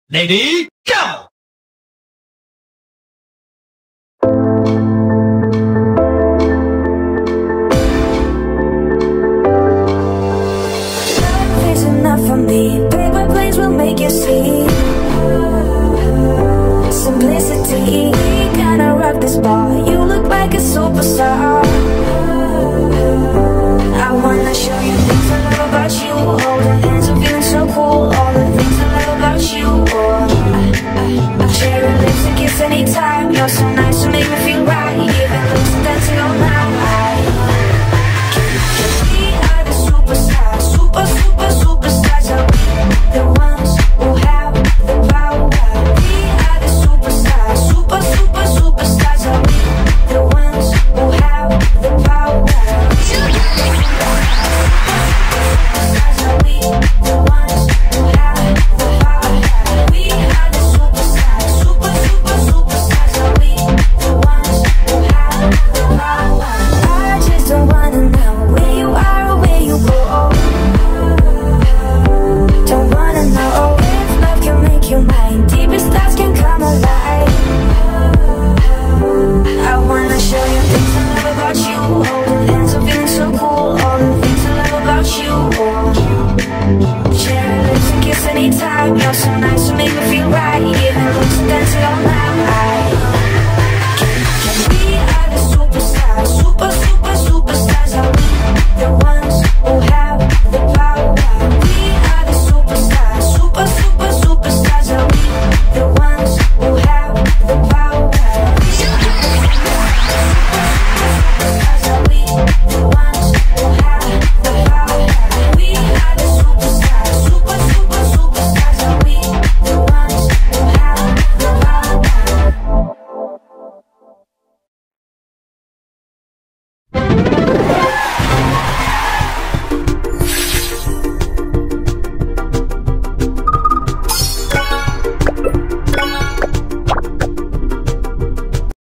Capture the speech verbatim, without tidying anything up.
Lady, go! Love is enough for me. Paper planes will make you see simplicity. We gonna rock this bar. You look like a superstar. I wanna show you things I love about you. Holding hands and feeling so cool. All the things I love about you. Oh, I share your lips and kiss anytime. You're so nice to make me feel right. Even looks and dancing all night. We are the superstars. Super, super, superstars. Are we the ones who have the power? We are the superstars. Super, super, superstars. Are we the ones who have the power? Deepest thoughts can come alive.